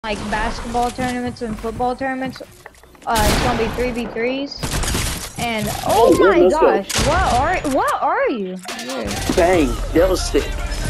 like basketball tournaments and football tournaments, it's gonna be 3v3s. And oh my gosh, what are you? Bang, that was sick.